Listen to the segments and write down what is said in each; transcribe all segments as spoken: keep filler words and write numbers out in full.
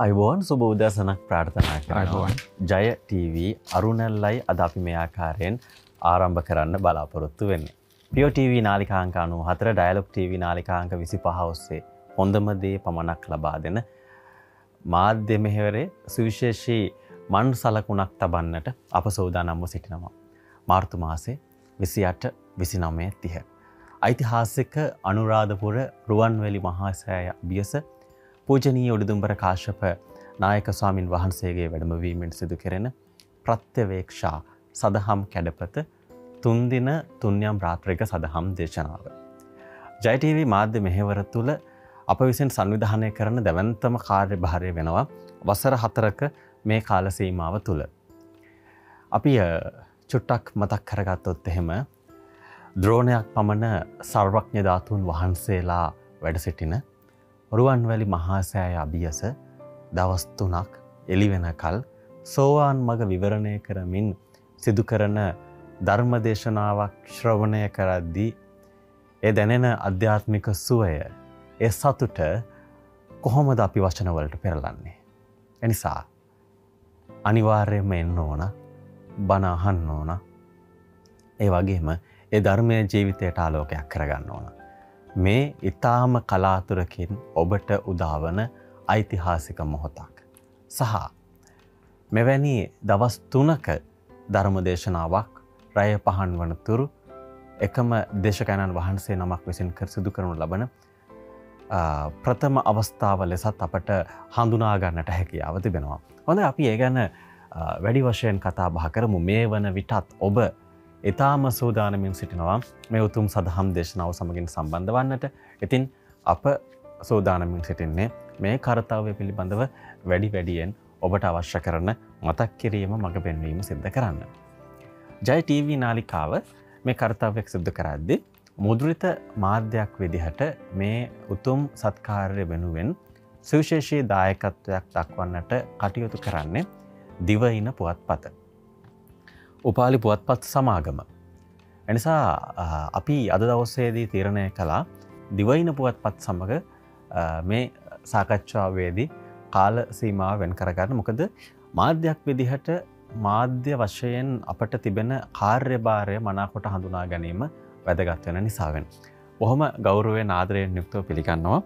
අයිබෝන් සුබ උදෑසනක් ප්‍රාර්ථනා කරනවා. ජය ටීවී අරුණැල්ලයි අද අපි මේ ආකාරයෙන් ආරම්භ කරන්න බලාපොරොත්තු වෙන්නේ. පියෝ ටීවී නාලිකාංක අනූහතර ඩයලොග් ටීවී නාලිකාංක විසිපහ ඔස්සේ හොඳම දේ පමණක් ලබා දෙන මාධ්‍ය මෙහෙවරේ සුවිශේෂී මන් සලකුණක් තබන්නට අප සූදානම්ව සිටිනවා. මාර්තු මාසේ විසිඅට විසිනවය තිහ. ඓතිහාසික අනුරාධපුර රුවන්වැලි මහා සෑය අභියස පූජනීය උඩුදුම්බර කාශ්‍යප නායක ස්වාමින් වහන්සේගේ වැඩමවීමෙන් සිදු කෙරෙන ප්‍රත්‍යවේක්ෂා සදහම් කැඩපත තුන්දින තුන්යම් රාත්‍රික සදහම් දේශනාව. ජය ටීවී මාධ්‍ය මෙහෙවර තුළ අප විසින් සංවිධානය කරන දැවැන්තම කාර්යභාරය වෙනවා වසර හතරක මේ කාල සීමාව තුළ. අපි චුට්ටක් මතක් කරගත්තොත් එහෙම ද්‍රෝණයක් පමණ සර්වඥ ධාතුන් වහන්සේලා වැඩ සිටින රුවන්වැලි මහා සෑය අභියස දවස් තුනක් එළි වෙනකල් සෝවාන් මඟ විවරණය කරමින් සිදු කරන ධර්ම දේශනාවක් ශ්‍රවණය කරද්දී ඒ දැනෙන අධ්‍යාත්මික සුවය, ඒ සතුට කොහොමද අපි වචන වලට පෙරලන්නේ? එනිසා අනිවාර්යයෙන්ම එන්න ඕන, බණ අහන්න ඕන. ඒ වගේම ඒ ධර්මයේ ජීවිතයට ආලෝකයක් කරගන්න ඕන. මේ ඊටාම කලාතුරකින් ඔබට උදාවන ඓතිහාසික මොහොතක්. සහ මෙවැනි දවස් තුනක ධර්ම දේශනාවක් රැය පහන් වන තුරු එකම දේශකයන්න් වහන්සේ නමක් විසින් කර සිදු කරනු ලබන ප්‍රථම අවස්ථාව ලෙසත් අපට හඳුනා ගන්නට හැකියාව තිබෙනවා. හොඳයි, අපි ඒ ගැන වැඩි වශයෙන් කතා බහ කරමු. මේ වන විටත් ඔබ ඊටාම සූදානමින් සිටිනවා මේ උතුම් සදහම් දේශනාව සමගින් සම්බන්ධ වන්නට. ඉතින් අප සූදානමින් සිටින්නේ මේ කාර්යය පිළිබඳව වැඩි වැඩියෙන් ඔබට අවශ්‍ය කරන මතක් කිරීම මඟ පෙන්වීම සිදු කරන්න. ජය ටීවී නාලිකාව මේ කාර්යයක් සිදු කරද්දී මුද්‍රිත මාධ්‍යයක් විදිහට මේ උතුම් සත්කාර්ය වෙනුවෙන් සුවිශේෂී දායකත්වයක් දක්වන්නට කටයුතු කරන්නේ දිවයින පුවත්පත. උපාලි පුවත්පත් සමාගම. එනිසා අපි අද දවසේදී තීරණය කළා දිවයින පුවත්පත් සමග මේ සාකච්ඡාවේදී කාල සීමාව වෙන් කරගන්න. මොකද මාධ්‍යයක් විදිහට මාධ්‍ය වශයෙන් අපට තිබෙන කාර්යභාරය මනාකොට හඳුනා ගැනීම වැදගත් වෙන නිසා වෙන. බොහොම ගෞරවයෙන් ආදරයෙන් යුක්තව පිළිගන්නවා.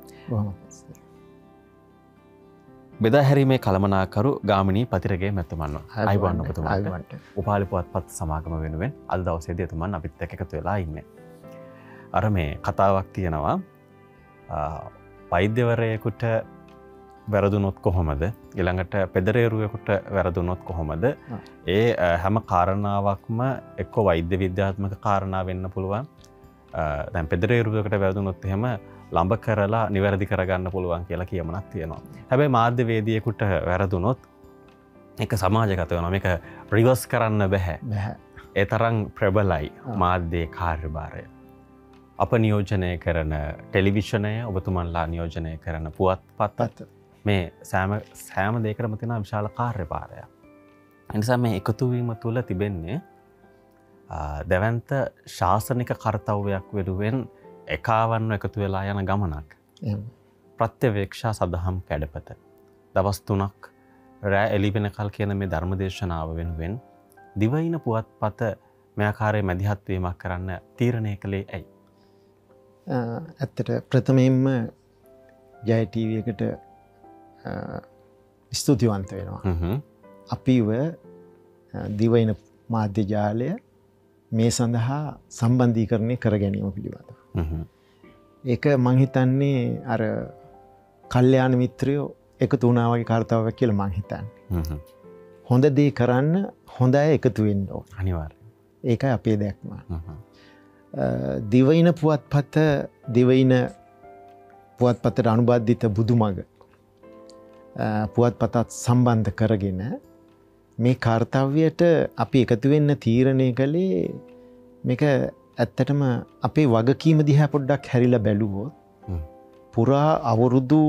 බෙදා හැරීමේ කළමනාකරු ගාමිණී පතිරගේ මැතිතුමන්ව. අයිබෝන් ඔබතුමාට. උපාලි පුවත්පත් සමාගම වෙනුවෙන් අද දවසේදී එතුමන් අපිත් එක්ක එකතු වෙලා ඉන්නේ. අර මේ කතාවක් තියෙනවා වෛද්‍යවරයෙකුට වැරදුනොත් කොහොමද, ඊළඟට පෙදරේරුවෙකුට වැරදුනොත් කොහොමද, ඒ හැම කාරණාවක්ම එක්ක වෛද්‍ය විද්‍යාත්මක කාරණා වෙන්න පුළුවන්. දැන් පෙදරේරුවෙකුට වැරදුනොත් එහෙම ළඹ කරලා නිවැරදි කරගන්න පුළුවන් කියලා කියමනක් තියෙනවා. හැබැයි මාධ්‍යවේදියෙකුට වැරදුනොත් ඒක සමාජගත වෙනවා. මේක රිවර්ස් කරන්න බෑ. බෑ. ඒ තරම් ප්‍රබලයි මාධ්‍යයේ කාර්යභාරය. අප නියෝජනය කරන ටෙලිවිෂනය, ඔබතුමන්ලා නියෝජනය කරන පුවත්පත්, මේ සෑම සෑම දෙයකටම තියෙන විශාල කාර්යභාරයක්. ඒ නිසා මේ එකතු වීම තුළ තිබෙන්නේ දැවැන්ත ශාසනික කාර්යයක් වෙනුවෙන් එකාවන්ව එකතු වෙලා යන ගමනක්. ප්‍රත්‍යවේක්ෂා සදහම් කැඩපත. දවස් තුනක් රැ එළි වෙනකල් කියන මේ ධර්ම දේශනාව වෙනුවෙන් දිවයින පුවත්පත මේ ආකාරයේ මැදිහත් වීමක් කරන්න තීරණය කළේ ඇයි? ඇත්තට ප්‍රථමයෙන්ම ජය ටීවී එකට ස්තුතිවන්ත වෙනවා. අපිව දිවයින මාධ්‍ය ජාලය මේ සඳහා සම්බන්ධීකරණය කර ගැනීම පිළිබඳව. ඒක මං හිතන්නේ අර කල්යාණ මිත්‍රයෝ එකතු වුණා වගේ කාර්යයක් කියලා මං හිතන්නේ. හොඳ දේ කරන්න හොඳ අය එකතු වෙන්න ඕන. අනිවාර්යයෙන්. ඒකයි අපේ දැක්ම. දිවයින පුවත්පත, දිවයින පුවත්පතට අනුබද්ධිත බුදුමග පුවත්පතත් සම්බන්ධ කරගෙන මේ කාර්යයට අපි එකතු වෙන්න තීරණය කළේ මේක ඇත්තටම අපේ වගකීම දිහා පොඩ්ඩක් හැරිලා බැලුවොත් පුරා අවුරුදු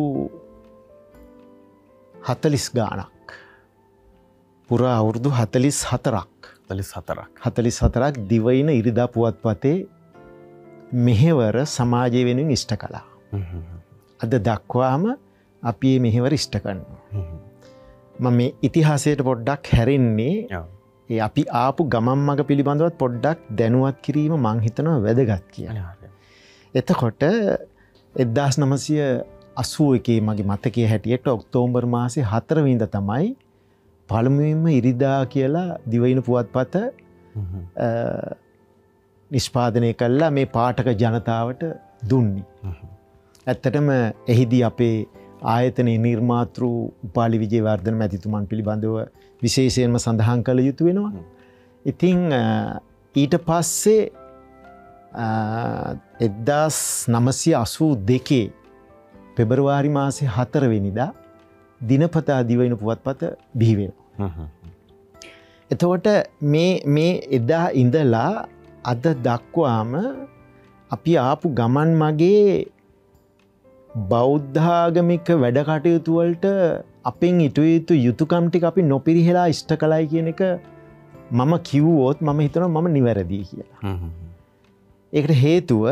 හතළිස් ගාණක් පුරා අවුරුදු හතළිස් හතරක් හතළිස් හතරක් දිවයින ඉරිදා පුවත්පතේ මෙහෙවර සමාජය වෙනුවෙන් ඉෂ්ට කළා. අද දක්වාම අපි මේ මෙහෙවර ඉෂ්ට කරනවා. මම මේ ඉතිහාසයට පොඩ්ඩක් හැරෙන්නේ ඒ අපි ආපු ගමන් මඟ පිළිබඳවත් පොඩ්ඩක් දැනුවත් කිරීම මං හිතනවා වැදගත් කියලා. එතකොට එක්දාස් නවසිය අසූ එකේ මගේ මතකයේ හැටියට ඔක්තෝබර් මාසේ හතරවෙනිදා තමයි පළමුවෙන්ම ඉරිදා කියලා දිවයින පුවත්පත නිෂ්පාදනය කළා මේ පාඨක ජනතාවට දුන්නේ. ඇත්තටම එහිදී අපේ ආයතනයේ නිර්මාතෘ උපාලි විජේවර්ධන මැතිතුමන් පිළිබඳව විශේෂයෙන්ම සඳහන් කළ යුතු වෙනවා. ඉතින් ඊට පස්සේ එක්දාස් නවසිය අසූ දෙකේ පෙබරවාරි මාසේ හතරවෙනිදා දිනපතා දිවයින පුවත්පත බිහි වෙනවා. එතකොට මේ මේ එදා ඉඳලා අද දක්වාම අපි ආපු ගමන් මගේ බෞද්ධාගමික වැඩ කටයුතු වලට අපෙන් ඉටු යුතු යුතුයකම් ටික අපි නොපිරිහෙලා ඉෂ්ට කළයි කියන එක මම කිව්වොත් මම හිතනවා මම නිවැරදි කියලා. ඒකට හේතුව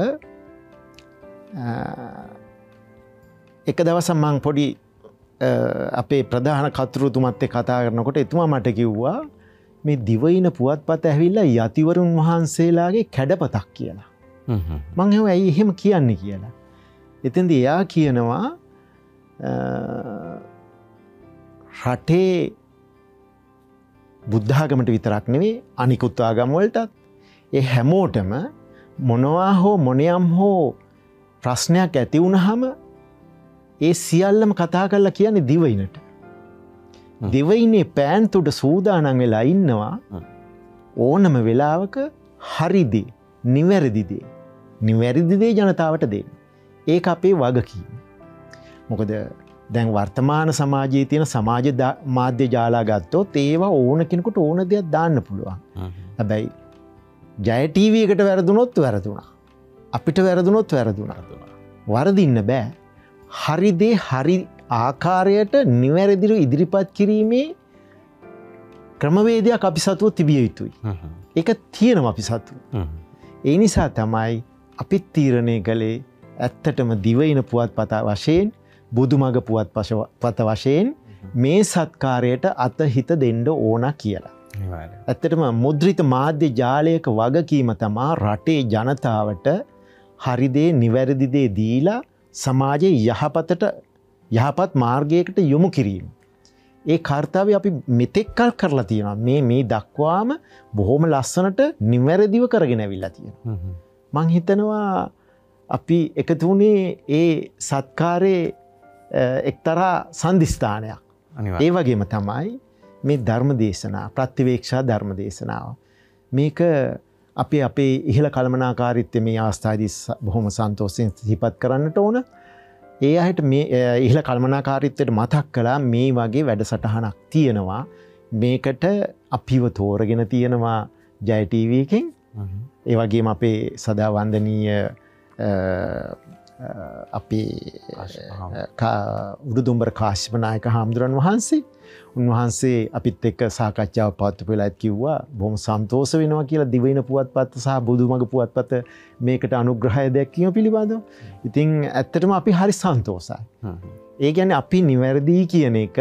එක දවසක් මං පොඩි අපේ ප්‍රධාන කතුරුතුමත් එක්ක කතා කරනකොට එතුමා මට කිව්වා මේ දිවයින පුවත්පත ඇවිල්ලා යතිවරුන් වහන්සේලාගේ කැඩපතක් කියලා. මං ඇහුවා ඇයි එහෙම කියන්නේ කියලා. එතෙන්දී එයා කියනවා රටේ බුද්ධාගමට විතරක් නෙවෙයි අනිකුත් ආගම් වලටත් ඒ හැමෝටම මොනවා හෝ මොනියම් හෝ ප්‍රශ්නයක් ඇති වුණාම ඒ සියල්ලම කතා කරලා කියන්නේ දිවයිනට. දිවයිනේ පෑන්තුඩ සූදානම් වෙලා ඉන්නවා ඕනම වෙලාවක හරිදේ නිවැරදිදේ නිවැරදිදේ ජනතාවට දෙන්න. ඒක අපේ වගකීම. මොකද දැන් වර්තමාන සමාජයේ තියෙන සමාජ මාධ්‍ය ජාලා ගත්තොත් ඒවා ඕන කෙනෙකුට ඕන දෙයක් දාන්න පුළුවන්. හැබැයි ජය ටීවී එකට වැරදුනොත් වැරදුනා. අපිට වැරදුනොත් වැරදුනා. වරදින්න බෑ. හරි දේ හරි ආකාරයට නිවැරදිව ඉදිරිපත් කිරීමේ ක්‍රමවේදයක් අපි සතුව තිබිය යුතුයි. ඒක තියෙනවා අපි සතුව. ඒ නිසා තමයි අපිත් තීරණය කළේ ඇත්තටම දිවයින පුවත්පත වශයෙන් බුදුමග පුවත්පත වශයෙන් මේ සත්කාරයට අතහිත දෙන්න ඕන කියලා. ඇත්තටම මුද්‍රිත මාධ්‍ය ජාලයක වගකීම තමා රටේ ජනතාවට හරිදේ නිවැරදිදේ දීලා සමාජයේ යහපතට යහපත් මාර්ගයකට යොමු කිරීම. ඒ කාර්යය අපි මෙතෙක්කල් කරලා තියෙනවා. මේ මේ දක්වාම බොහොම ලස්සනට නිවැරදිව කරගෙන ඇවිල්ලා තියෙනවා. මං හිතනවා අපි එකතු වුණේ ඒ සත්කාරයේ එක්තරා සන්ධිස්ථානයක්. ඒ වගේම තමයි මේ ධර්ම දේශනා ප්‍රතිවේක්ෂා ධර්ම දේශනාව. මේක අපි අපේ ඉහළ කළමනාකාරීත්වය මේ අවස්ථාවේදී බොහොම සන්තෝෂයෙන් සිහිපත් කරන්නට ඕන. ඒ අයට මේ ඉහළ කළමනාකාරීත්වයට මතක් කළා මේ වගේ වැඩසටහනක් තියෙනවා. මේකට අපිව තෝරගෙන තියෙනවා ජය ටීවී එකෙන්. ඒ වගේම අපේ සදා වන්දනීය අපේ උඩුදුම්බර කාශ්‍යප නායක හාමුදුරන් වහන්සේ උන්වහන්සේ අපිත් එක්ක සාකච්ඡාවක් පවත්වපු වෙලාවත් කිව්වා බොහොම සන්තෝෂ වෙනවා කියලා දිවයින පුවත්පත සහ බුදුමග පුවත්පත මේකට අනුග්‍රහය දැක්වීම පිළිබඳව. ඉතින් ඇත්තටම අපි හරි සන්තෝෂයි. ඒ කියන්නේ අපි නිවැරදි කියන එක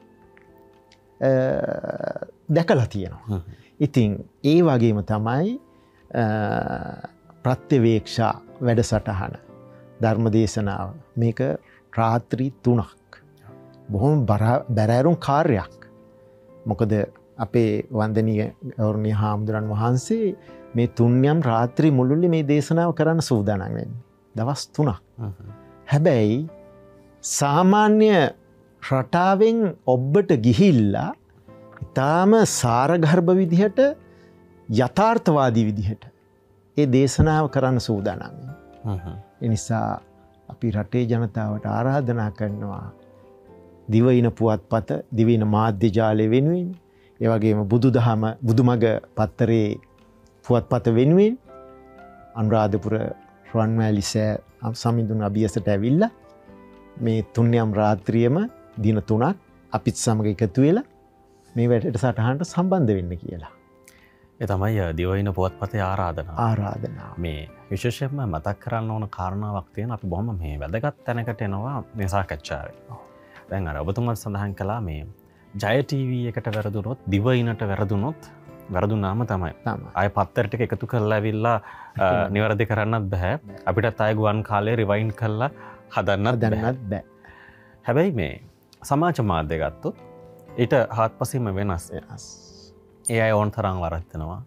දැකලා තියෙනවා. ඉතින් ඒ වගේම තමයි ප්‍රත්‍යවේක්ෂා වැඩසටහන ධර්ම දේශනාව මේක රාත්‍රී තුනක් බොහොම බැරෑරුම් කාර්යයක්. මොකද අපේ වන්දනීය ගෞරවනීය හාමුදුරන් වහන්සේ මේ තුන්යම් රාත්‍රී මුළුල්ලේ මේ දේශනාව කරන්න සූදානම් වෙන්නේ. දවස් තුනක්. හැබැයි සාමාන්‍ය රටාවෙන් ඔබට ගිහිල්ලා ඊටාම සාරගර්භ විදිහට යථාර්ථවාදී විදිහට ඒ දේශනාව කරන්න සූදානම් වෙනවා. ඒ නිසා අපි රටේ ජනතාවට ආරාධනා කරනවා දිවයින පුවත්පත දිවයින මාධ්‍ය ජාලය වෙනුවෙන් ඒ වගේම බුදුදහම බුදුමග පත්තරේ පුවත්පත වෙනුවෙන් අනුරාධපුර රුවන්වැලි සෑ සමිඳුන් අභියසට ඇවිල්ලා මේ තුන්යම් රාත්‍රියම දින තුනක් අපිත් සමග එකතු වෙලා මේ වැඩසටහනට සම්බන්ධ වෙන්න කියලා. ඒ තමයි දිවයින පුවත්පතේ ආරාධනාව. ආරාධනාව. මේ විශේෂයෙන්ම මතක් කරන්න ඕන කාරණාවක් තියෙන අපි බොහොම මේ වැදගත් තැනකට එනවා මේ සාකච්ඡාවේ. දැන් අර ඔබතුමාත් සඳහන් කළා මේ ජය ටීවී එකට වැරදුනොත් දිවයිනට වැරදුනොත් වැරදුනාම තමයි. ආය පත්තර ටික එකතු කරලා ඇවිල්ලා නිවැරදි කරන්නත් බෑ. අපිටත් ආය ගුවන් කාලේ රිවයින්ඩ් කරලා හදන්නත් දැනන්නත් බෑ. හැබැයි මේ සමාජ මාධ්‍ය ගත්තොත් ඊට හාත්පසින්ම වෙනස්. ඒ අය ඕන තරම් වරද්දනවා.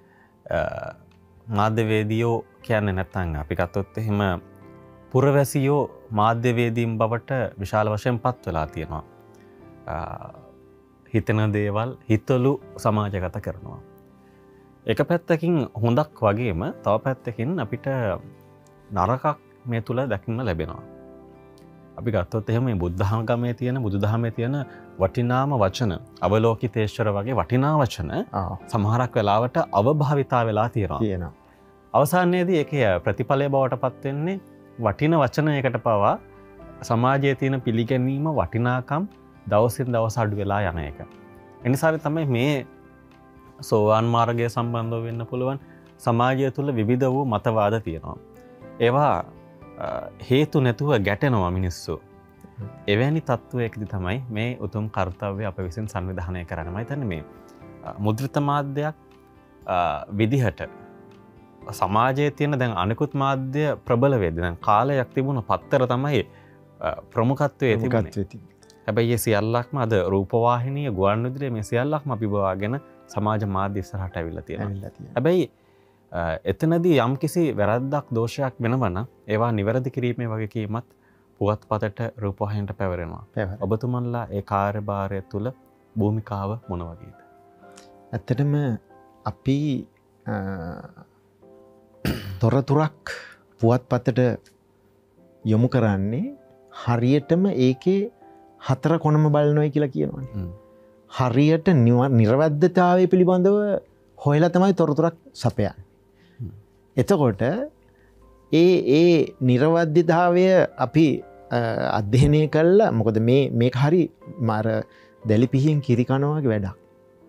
මාධ්‍යවේදියෝ කියන්නේ නැත්නම් අපි ගත්තොත් එහෙම පුරවැසියෝ මාධ්‍යවේදීන් බවට විශාල වශයෙන් පත් වෙලා තියෙනවා. හිතන දේවල් හිතලු සමාජගත කරනවා. එක පැත්තකින් හොඳක් වගේම තව පැත්තකින් අපිට නරකක් මේ තුල දකින්න ලැබෙනවා. අපි ගත්තොත් එහෙම මේ බුද්ධඝමයේ තියෙන බුදුදහමේ තියෙන වටිනාම වචන අවලෝකිතේශ්වර වගේ වටිනා වචන සමහරක් වෙලාවට අවභාවිතා වෙලා තියෙනවා. තියෙනවා. අවසානයේදී ඒකේ ප්‍රතිඵලය බවට පත් වෙන්නේ වටින වචනයකට පවා සමාජයේ තියෙන පිළිගැනීම වටිනාකම් දවසින් දවස අඩු වෙලා යන එක. එනිසා තමයි මේ සෝවාන් මාර්ගය සම්බන්ධව වෙන්න පුළුවන් සමාජය තුළ විවිධ වූ මතවාද තියෙනවා. ඒවා හේතු නැතුව ගැටෙනවා මිනිස්සු. එවැනි තත්ත්වයකදී තමයි මේ උතුම් කාර්යය අප විසින් සංවිධානය කරන්න. මම හිතන්නේ මේ මුද්‍රිත මාධ්‍යයක් විදිහට සමාජයේ තියෙන දැන් අනිකුත් මාධ්‍ය ප්‍රබල වේද දැන් කාලයක් තිබුණ පත්තර තමයි ප්‍රමුඛත්වයේ තිබුණේ. හැබැයි ඒ සියල්ලක්ම අද රූපවාහිනිය ගුවන්විදුලිය මේ සියල්ලක්ම අපිබවාගෙන සමාජ මාධ්‍ය ඉස්සරහට ඇවිල්ලා තියෙනවා. හැබැයි එතනදී යම්කිසි වැරද්දක් දෝෂයක් වෙනවා නම් ඒවා නිවැරදි කිරීමේ වගකීමත් පුවත්පතට රූපවාහිනියට පැවරෙනවා. ඔබතුමන්ලා ඒ කාර්යභාරය තුල භූමිකාව මොන වගේද? ඇත්තටම අපි තොරතුරක් පුවත්පතට යොමු කරන්නේ හරියටම ඒකේ හතර කොනම බලනොයි කියලා කියනවානේ. හරියට නිර්වද්‍යතාවය පිළිබඳව හොයලා තමයි තොරතුරක් සපයන්නේ. එතකොට ඒ ඒ නිර්වද්‍යතාවය අපි අධ්‍යයනය කළා. මොකද මේ මේක හරි මාර දැලිපිහින් කිරි කනවා වගේ වැඩක්.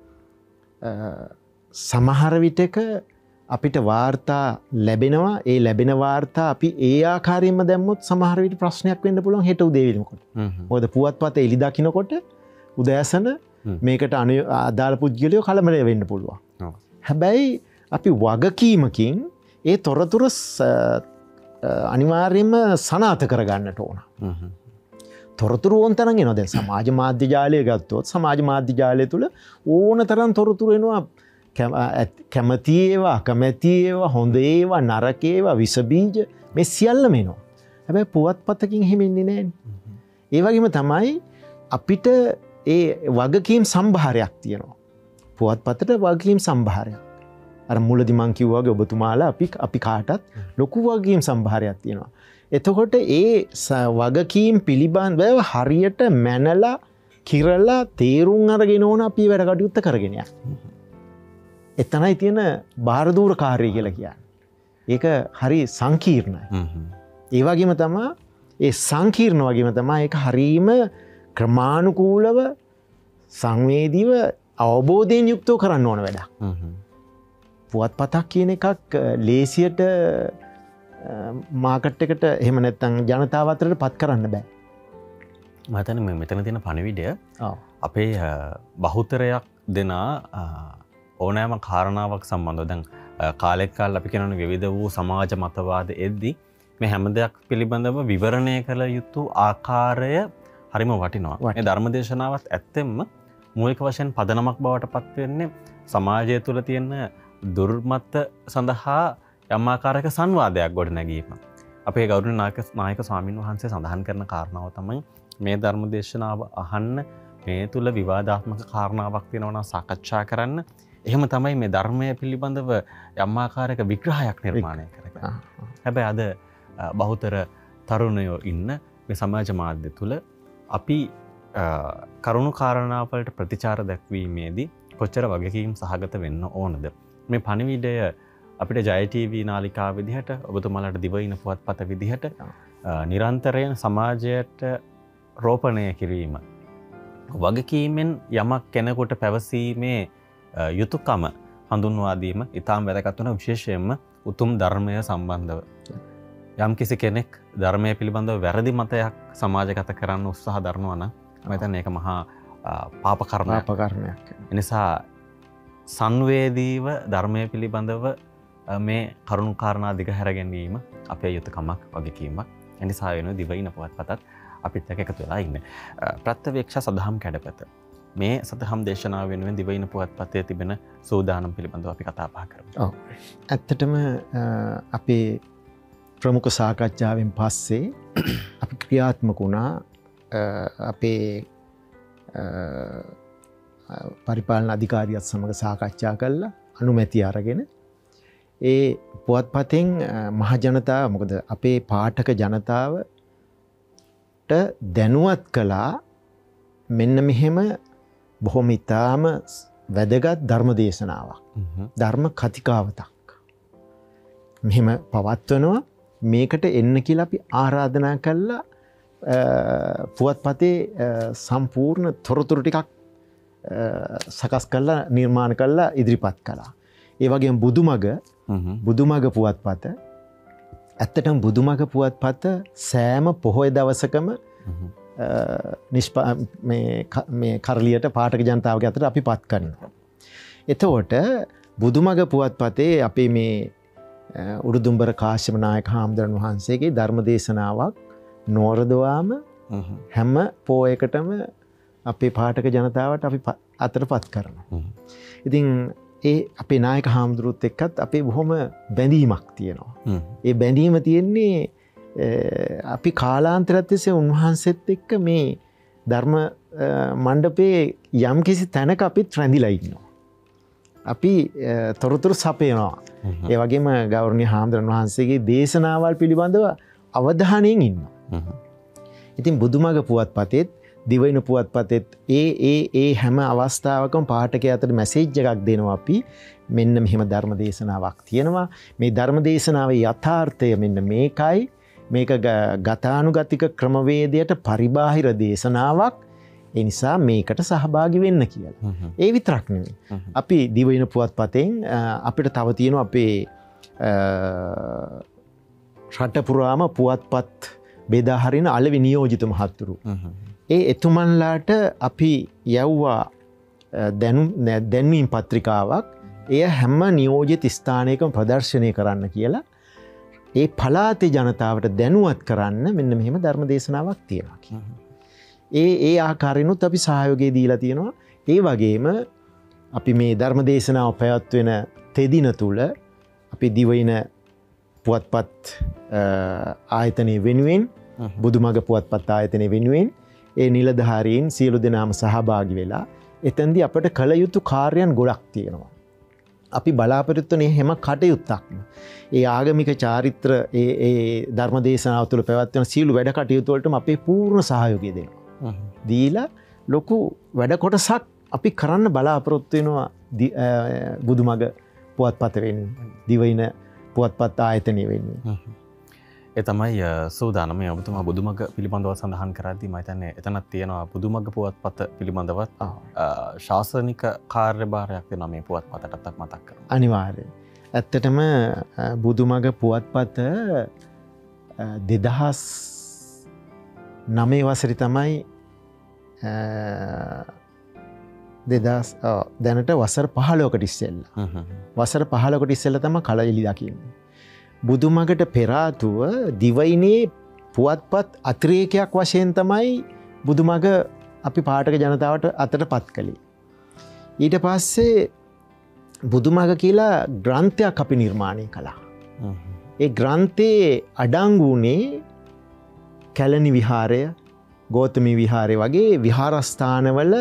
සමහර විටක අපිට වාර්තා ලැබෙනවා. ඒ ලැබෙන වාර්තා අපි ඒ ආකාරයෙන්ම දැම්මොත් සමහර විට ප්‍රශ්නයක් වෙන්න පුළුවන් හෙට උදේ වෙනකොට. මොකද පුවත්පත එළි දකින්නකොට උදෑසන මේකට අදාළ පුද්ගලයෝ කලබල වෙන්න පුළුවන්. හැබැයි අපි වගකීමකින් ඒ තොරතුරු අනිවාර්යයෙන්ම සනාථ කරගන්නට ඕන. තොරතුරු ඕන තරම් එනවා. දැන් සමාජ මාධ්‍ය ජාලය ගත්තොත් සමාජ මාධ්‍ය ජාලය තුල ඕන තරම් තොරතුරු එනවා. කැමති ඒවා අකමැති ඒවා හොඳ ඒවා නරක ඒවා විස බීජ මේ සියල්ලම එනවා. හැබැයි පුවත්පතකින් එහෙම එන්නේ නැහැ. ඒ වගේම තමයි අපිට ඒ වගකීම් සම්භාරයක් තියෙනවා. පුවත්පතට වගකීම් සම්භාරයක්. අර මුලදි මං කිව්වා වගේ ඔබතුමාලා අපි අපි කාටත් ලොකු වගකීම් සම්භාරයක් තියෙනවා. එතකොට ඒ වගකීම් පිළිබඳව හරියට මැනලා කිරලා තේරුම් අරගෙන ඕන අපි වැඩ කටයුත්ත කරගෙන යන්න. එතනයි තියෙන බාරදූර කාර්යය කියලා කියන්නේ. ඒක හරි සංකීර්ණයි. ඒ වගේම තමයි ඒ සංකීර්ණ වගේම තමයි ඒක හරීම ක්‍රමානුකූලව සංවේදීව අවබෝධයෙන් යුක්තව කරන්න ඕන වැඩක්. පුවත්පතක් කියන එකක් ලේසියට මාකට් එකට එහෙම නැත්නම් ජනතාව අතරට පත් කරන්න බෑ. මම හිතන්නේ මෙතන තියෙන පණිවිඩය අපේ බහුතරයක් දෙනා ඕනෑම කාරණාවක් සම්බන්ධව දැන් කාලෙක කාල අපි කියනවනේ විවිධ වූ සමාජ මතවාද එද්දී මේ හැම දෙයක් පිළිබඳව විවරණය කළ යුතු ආකාරය හරිම වටිනවා. මේ ධර්මදේශනාවත් ඇත්තෙන්ම මූලික වශයෙන් පදනමක් බවට පත් වෙන්නේ සමාජය තුළ තියෙන දුර්මත සඳහා යම් ආකාරයක සංවාදයක් ගොඩනැගීම. අපේ ගෞරවනීය නායක ස්වාමීන් වහන්සේ සඳහන් කරන කාරණාව තමයි මේ ධර්මදේශනාව අහන්න මේ තුල විවාදාත්මක කාරණාවක් තියෙනවා නම් සාකච්ඡා කරන්න. එහෙම තමයි මේ ධර්මය පිළිබඳව යම් ආකාරයක විග්‍රහයක් නිර්මාණය කරගන්නේ. හැබැයි අද බහුතර තරුණයෝ ඉන්න මේ සමාජ මාධ්‍ය තුල අපි කරුණු කාරණාවලට ප්‍රතිචාර දක්වීමේදී කොච්චර වගකීම් සහගත වෙන්න ඕනද? මේ පණිවිඩය අපිට ජය ටීවී නාලිකාව විදිහට ඔබතුමාලට දිවයින පුවත්පත විදිහට නිරන්තරයෙන් සමාජයට රෝපණය කිරීම වගකීමෙන් යමක් කෙනෙකුට පැවසීමේ යුතුයකම හඳුන්වා දීම ඉතාම වැදගත් වෙන විශේෂයෙන්ම උතුම් ධර්මය සම්බන්ධව. යම් කිසි කෙනෙක් ධර්මය පිළිබඳව වැරදි මතයක් සමාජගත කරන්න උත්සාහ දරනවා නම් මම හිතන්නේ ඒක මහා පාප කර්මයක්. පාප කර්මයක්. එනිසා සංවේදීව ධර්මය පිළිබඳව මේ කරුණු කාරණා දිගහැර ගැනීම අපේ යුතුයකමක් වගකීමක්. එනිසා වෙන දිවයින පුවත්පතත් අපිත් එක්ක එකතු වෙලා ඉන්නේ. ප්‍රත්‍යවේක්ෂා සදහම් කැඩපත. මේ සදහම් දේශනාව වෙනුවෙන් දිවයින පුවත්පතේ තිබෙන සූදානම් පිළිබඳව අපි කතා බහ කරමු. ඔව්. ඇත්තටම අපේ ප්‍රමුඛ සාකච්ඡාවෙන් පස්සේ අපි ක්‍රියාත්මක වුණා අපේ පරිපාලන අධිකාරියත් සමග සාකච්ඡා කළා අනුමැතිය අරගෙන ඒ පුවත්පතෙන් මහජනතාව මොකද අපේ පාඨක ජනතාවට දැනුවත් කළා මෙන්න මෙහෙම බොහොම ඉතාම වැදගත් ධර්ම දේශනාවක්. ධර්ම කතිකාවතක්. මෙහෙම පවත්වනවා මේකට එන්න කියලා අපි ආරාධනා කළා පුවත්පතේ සම්පූර්ණ තොරතුරු ටිකක් සකස් කරලා නිර්මාණ කරලා ඉදිරිපත් කළා. ඒ වගේම බුදුමග බුදුමග පුවත්පත ඇත්තටම බුදුමග පුවත්පත සෑම පොහොය දවසකම නිෂ්පා මේ කරලියට පාඨක ජනතාවගේ අතර අපි පත් කරනවා. එතකොට බුදුමග පුවත්පතේ අපි මේ උඩුදුම්බර කාශ්‍යප නායක හාමුදුරන් වහන්සේගේ ධර්ම දේශනාවක් නෝරදවාම හැම පෝයකටම අපේ පාඨක ජනතාවට අපි අතට පත් කරනවා. ඉතින් ඒ අපේ නායක හාමුදුරුවොත් එක්කත් අපේ බොහොම බැඳීමක් තියෙනවා. ඒ බැඳීම තියෙන්නේ අපි කාලාන්තරයක් තිස්සේ උන්වහන්සේත් එක්ක මේ ධර්ම මණ්ඩපයේ යම් කිසි තැනක අපිත් රැඳිලා ඉන්නවා. අපි තොරතුරු සපයනවා. ඒ වගේම ගෞරවනීය හාමුදුරන් වහන්සේගේ දේශනාවල් පිළිබඳව අවධානයෙන් ඉන්නවා. ඉතින් බුදුමග පුවත්පතේත් දිවයින පුවත්පතේත් ඒ ඒ ඒ හැම අවස්ථාවකම පාඨකයා අතට මැසේජ් එකක් දෙනවා අපි මෙන්න මෙහෙම ධර්ම දේශනාවක් තියෙනවා. මේ ධර්ම දේශනාවේ යථාර්ථය මෙන්න මේකයි. මේක ගතානුගතික ක්‍රමවේදයට පරිබාහිර දේශනාවක්. ඒ නිසා මේකට සහභාගී වෙන්න කියලා. ඒ විතරක් නෙවෙයි. අපි දිවයින පුවත්පතෙන් අපිට තව තියෙනවා අපේ රට පුරාම පුවත්පත් බෙදා හරින අලෙවි නියෝජිත මහත්තුරු. ඒ එතුමන්ලාට අපි යව්වා දැන්වීම් පත්‍රිකාවක්. එය හැම නියෝජිත ස්ථානයකම ප්‍රදර්ශනය කරන්න කියලා. ඒ පළාතේ ජනතාවට දැනුවත් කරන්න මෙන්න මෙහෙම ධර්ම දේශනාවක් තියෙනවා. ඒ ඒ ආකාරයෙන්ුත් අපි සහයෝගය දීලා තියෙනවා. ඒ වගේම අපි මේ ධර්ම දේශනාව පැවැත්වෙන තෙදින තුල අපි දිවයින පුවත්පත් ආයතනයේ වෙනුවෙන් බුදුමග පුවත්පත් ආයතනයේ වෙනුවෙන් ඒ නිලධාරීන් සියලු දෙනාම සහභාගී වෙලා එතෙන්දී අපිට කළ යුතු කාර්යයන් ගොඩක් තියෙනවා. අපි බලාපොරොත්තු වෙන හැම කටයුත්තක්ම ඒ ආගමික චාරිත්‍ර ඒ ඒ ධර්ම දේශනාව තුළ පැවැත්වෙන සියලු වැඩ කටයුතු වලටම අපේ පූර්ණ සහයෝගය දෙනවා. දීලා ලොකු වැඩ කොටසක් අපි කරන්න බලාපොරොත්තු වෙනවා බුදුමග පුවත්පත වෙන්නේ දිවයින පුවත්පත් ආයතනය වෙන්නේ. ඒ තමයි සූදානම ඔබතුමා බුදුමග පිළිබඳව සඳහන් කරද්දී මම හිතන්නේ එතනක් තියෙනවා බුදුමග පුවත්පත පිළිබඳවත් ශාසනික කාර්යභාරයක් වෙනවා මේ පුවත්පතටත් මතක් කරනවා. අනිවාර්යයෙන්. ඇත්තටම බුදුමග පුවත්පත දෙදහස් නවය වසරේ තමයි දෙදහස් දැනට වසර පහළොවකට ඉස්සෙල්ලා. වසර පහළොවකට ඉස්සෙල්ලා තමයි කල එළි දකින්නේ. බුදුමගට පෙර ආතුව දිවයිනේ පුවත්පත් අතිරේකයක් වශයෙන් තමයි බුදුමග අපි පාඨක ජනතාවට අතට පත් කළේ. ඊට පස්සේ බුදුමග කියලා ග්‍රන්ථයක් අපි නිර්මාණය කළා. ඒ ග්‍රන්ථයේ අඩංගු වුණේ කැලණි විහාරය, ගෝතමී විහාරය වගේ විහාරස්ථානවල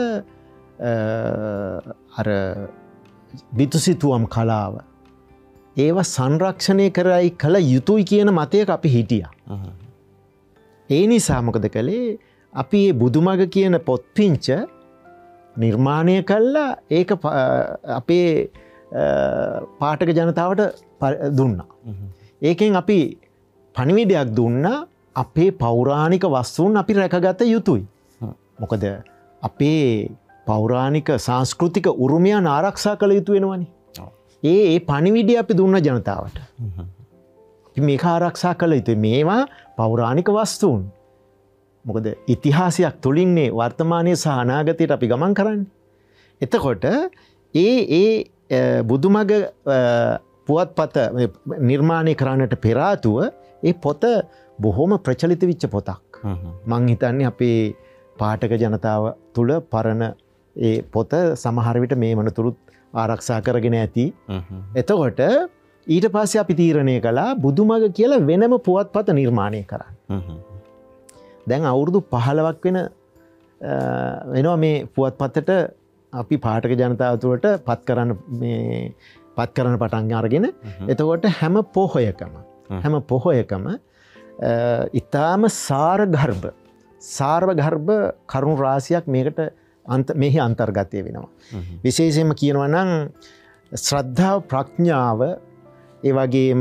අර බිතුසිතුවම් කලාව ඒව සංරක්ෂණය කරයි කළ යුතුයි කියන මතයක අපි හිටියා. ඒ නිසා මොකද කළේ අපි මේ බුදුමග කියන පොත්පිංච නිර්මාණය කළා ඒක අපේ පාඨක ජනතාවට දුන්නා. ඒකෙන් අපි පණිවිඩයක් දුන්නා අපේ පෞරාණික වස්තුන් අපි රැකගත යුතුයි. මොකද අපේ පෞරාණික සංස්කෘතික උරුමයන් ආරක්ෂා කළ යුතු වෙනවනේ. ඒ ඒ පණිවිඩය අපි දුන්න ජනතාවට. අපි මේක ආරක්ෂා කළ යුතුයි. මේවා පෞරාණික වස්තුන්. මොකද ඉතිහාසයක් තුලින්නේ වර්තමානයේ සහ අනාගතයට අපි ගමන් කරන්නේ. එතකොට ඒ ඒ බුදුමග පුවත්පත නිර්මාණය කරන්නට පෙර ආතුව ඒ පොත බොහොම ප්‍රචලිත වෙච්ච පොතක්. මං හිතන්නේ අපේ පාඨක ජනතාව තුල පරණ ඒ පොත සමහර විට මේ වනතුරුත් ආරක්ෂා කරගෙන ඇති. එතකොට ඊට පස්සේ අපි තීරණය කළා බුදුමග කියලා වෙනම පුවත්පත නිර්මාණය කරන්න. දැන් අවුරුදු පහළොවක් වෙන වෙනවා මේ පුවත්පතට අපි පාඨක ජනතාව තුළට පත් කරන්න මේ පත් කරන්න පටන් අරගෙන. එතකොට හැම පොහොයකම හැම පොහොයකම ඊටාම සාර ගර්භ සාරව ගර්භ කරුණු රාශියක් මේකට අන්ත මෙහි අන්තර්ගතය වෙනවා. විශේෂයෙන්ම කියනවා නම් ශ්‍රද්ධාව ප්‍රඥාව ඒ වගේම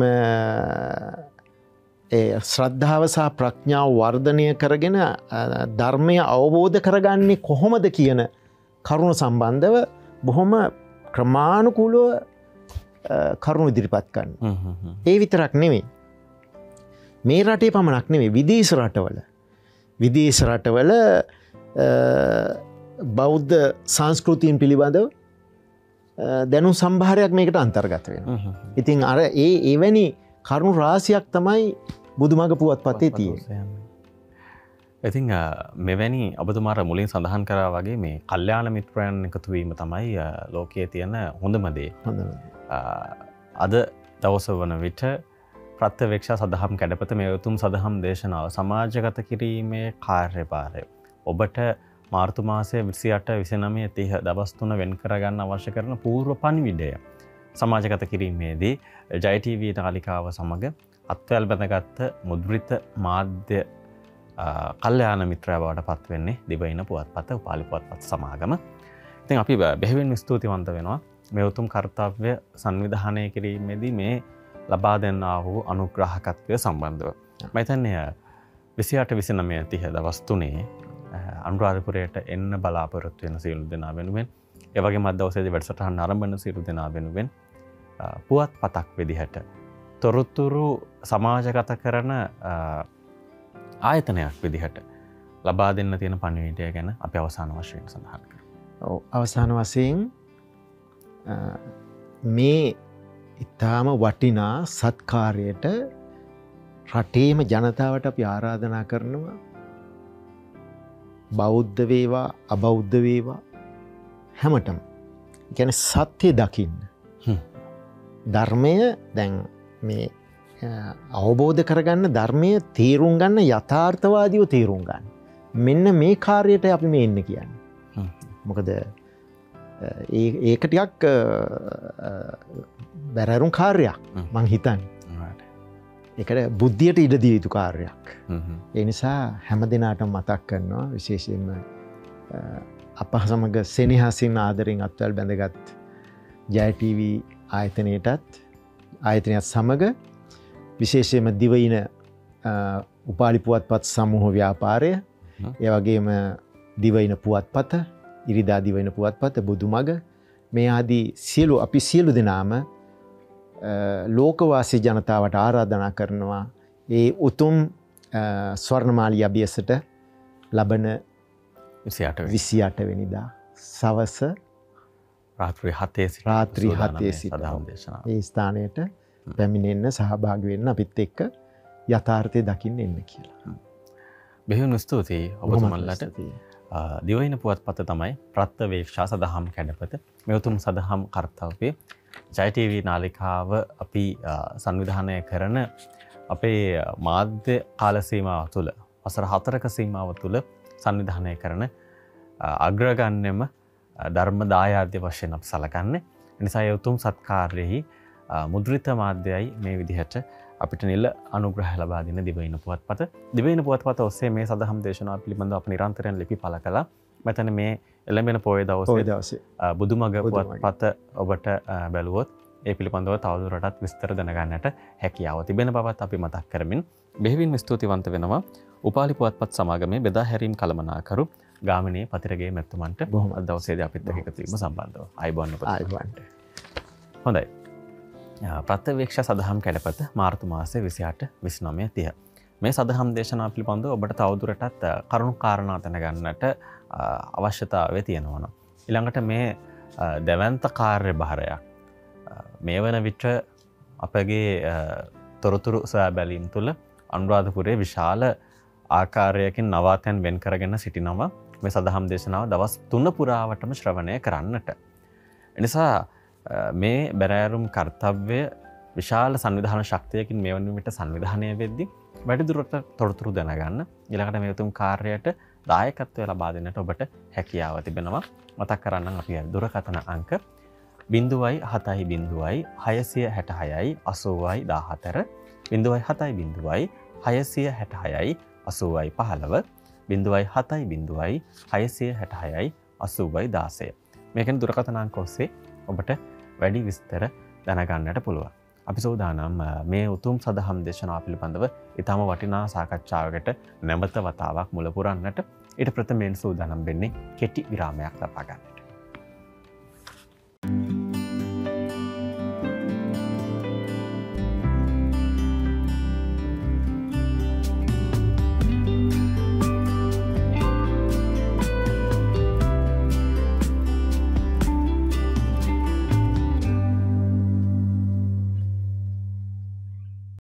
ඒ ශ්‍රද්ධාව සහ ප්‍රඥාව වර්ධනය කරගෙන ධර්මය අවබෝධ කරගන්නේ කොහොමද කියන කරුණු සම්බන්ධව බොහොම ක්‍රමානුකූලව කරුණු ඉදිරිපත් කරනවා. ඒ විතරක් නෙමෙයි. මේ රටේ පමණක් නෙමෙයි විදේශ රටවල විදේශ රටවල බෞද්ධ සංස්කෘතියන් පිළිබඳව දැනුම් සම්භාරයක් මේකට අන්තර්ගත වෙනවා. ඉතින් අර ඒ එවැනි කරුණු රාශියක් තමයි බුදුමග පුවත්පතේ තියෙන්නේ. ඉතින් මෙවැනි ඔබතුමාට මුලින් සඳහන් කරා වගේ මේ කල්යාණ මිත්‍රයන් එකතු වීම තමයි ලෝකයේ තියෙන හොඳම දේ. අද දවස වන විට ප්‍රත්‍යවේක්ෂා සදහම් කැඩපත මේ උතුම් සදහම් දේශනාව සමාජගත කිරීමේ කාර්යභාරය ඔබට මාර්තු මාසයේ විසි අට විසි නවය තිහ දවස් තුන වෙන් කරගන්න අවශ්‍ය කරන පූර්ව පණිවිඩය සමාජගත කිරීමේදී ජය ටීවී නාලිකාව සමග අත්වැල් බැඳගත් මුද්‍රිත මාධ්‍ය කල්යාණ මිත්‍රයා බවට පත් වෙන්නේ දිවයින පුවත්පත උපාලි පුවත්පත් සමාගම. ඉතින් අපි බෙහෙවින් ස්තුතිවන්ත වෙනවා මේ උතුම් කාර්යය සංවිධානය කිරීමේදී මේ ලබා දෙන්නා වූ අනුග්‍රහකත්වය සම්බන්ධව. මම හිතන්නේ විසි අට විසි නවය තිහ දවස් තුනේ අනුරාධපුරයට එන්න බලාපොරොත්තු වෙන සියලු දෙනා වෙනුවෙන් ඒ වගේම අද දවසේදී වැඩසටහන ආරම්භන සියලු දෙනා වෙනුවෙන් පුවත්පතක් විදිහට තොරතුරු සමාජගත කරන ආයතනයක් විදිහට ලබා දෙන්න තියෙන පණිවිඩය ගැන අපි අවසාන වශයෙන් සඳහන් කරමු. ඔව් අවසාන වශයෙන් මේ ඊටාම වටිනා සත්කාරයට රටේම ජනතාවට අපි ආරාධනා කරනවා බෞද්ධ වේවා අබෞද්ධ වේවා හැමතෙම කියන්නේ සත්‍ය දකින්න. ධර්මය දැන් මේ අවබෝධ කරගන්න ධර්මය තේරුම් ගන්න යථාර්ථවාදීව තේරුම් ගන්න. මෙන්න මේ කාර්යයට අපි මේ ඉන්න කියන්නේ. මොකද ඒක ටිකක් බැරෑරුම් කාර්යයක් මං හිතන්නේ. ඒකට බුද්ධියට ඉඩ දිය යුතු කාර්යයක්. ඒ නිසා හැම දිනාටම මතක් කරනවා විශේෂයෙන්ම අප සමග සෙනෙහසින් ආදරෙන් අත්වැල් බැඳගත් ජය ටීවී ආයතනයටත් ආයතනයත් සමග විශේෂයෙන්ම දිවයින උපාලි පුවත්පත් සමූහ ව්‍යාපාරය ඒ වගේම දිවයින පුවත්පත ඉරිදා දිවයින පුවත්පත බුදුමග මේ ආදී සියලු අපි සියලු දෙනාම ලෝකවාසී ජනතාවට ආරාධනා කරනවා ඒ උතුම් ස්වර්ණමාලී අභියසට ලබන විසි අට වෙනිදා සවස රාත්‍රී හතේ සිට රාත්‍රී හතේ සිට ඒ ස්ථානයට පැමිණෙන්න සහභාගී වෙන්න අපිත් එක්ක යථාර්ථය දකින්න එන්න කියලා. බෙහෙවින් ස්තුතියි ඔබතුමන්ලට. දිවයින පුවත්පත තමයි ප්‍රත්‍යවේක්ෂා සදහම් කැඩපත. මේ උතුම් සදහම් කර්තව්‍යය ජය ටීවී නාලිකාව අපි සංවිධානය කරන අපේ මාධ්‍ය කාල සීමාව තුළ වසර හතරක සීමාව තුළ සංවිධානය කරන අග්‍රගණ්‍යම ධර්ම දායාද්‍ය වශයෙන් අප සලකන්නේ. නිසා ඒ උතුම් සත්කාරයෙහි මුද්‍රිත මාධ්‍යයයි මේ විදිහට අපිට නිල අනුග්‍රහ ලබා දෙන දිවයින පුවත්පත. දිවයින පුවත්පත ඔස්සේ මේ සදහම් දේශනාව පිළිබඳව අප නිරන්තරයෙන් ලිපි පළ කළා. මෙතන මේ එළඹෙන පොය දවසේ බුදුමග පුවත්පත ඔබට බැලුවොත් ඒ පිළිබඳව තවදුරටත් විස්තර දැනගන්නට හැකියාව තිබෙන බවත් අපි මතක් කරමින් බෙහෙවින් ස්තුතිවන්ත වෙනවා උපාලි පුවත්පත් සමාගමේ බෙදා හැරීම් කළමනාකරු ගාමිණී පතිරගේ මැතිතුමන්ට බොහොම දවසේදී අපිත් එක්ක එකතු වීම සම්බන්ධව. ආයුබෝවන් ඔබට. ආයුබෝවන්. හොඳයි. ප්‍රත්‍යවේක්ෂ සදහම් කැඩපත මාර්තු මාසයේ විසිඅට විසිනවය තිහ. මේ සදහම් දේශනා පිළිබඳව ඔබට තවදුරටත් කරුණු කාරණා දැනගන්නට අවශ්‍යතාවය තියෙනවා. ඊළඟට මේ දැවැන්ත කාර්යභාරයක් මේ වන විට අපගේ තොරතුරු සොයා බැලීම් තුළ අනුරාධපුරයේ විශාල ආකාරයකින් නවාතැන් වෙන් කරගෙන සිටිනවා මේ සදහම් දේශනාව දවස් තුන පුරාවටම ශ්‍රවණය කරන්නට. එනිසා මේ බැරෑරුම් කර්තව්‍ය විශාල සංවිධාන ශක්තියකින් මේ වන විට සංවිධානය වෙද්දී වැඩිදුරට තොරතුරු දැනගන්න ඊළඟට මේ උතුම් කාර්යයට දායකත්වය ලබා දෙන්නට ඔබට හැකියාව තිබෙනවා. මතක් කරන්නම් අපි දුරකථන අංක බිංදුවයි හතයි බිංදුවයි හයසිය හැට හයයි අසූවයි දාහතර බිංදුවයි හතයි බිංදුවයි හයසිය හැට හයයි අසූවයි පහළව බිංදුවයි හතයි බිංදුවයි හයසිය හැට හයයි අසූවයි දාසය. මේකෙන් දුරකථන අංක ඔස්සේ ඔබට වැඩි විස්තර දැනගන්නට පුළුවන්. අපි සූදානම් මේ උතුම් සදහම් දේශනාව පිළිබඳව ඊටම වටිනා සාකච්ඡාවකට නැවත වතාවක් මුල පුරන්නට. ඊට ප්‍රථමයෙන් සූදානම් වෙන්නේ කෙටි විරාමයක් ලබා ගන්න.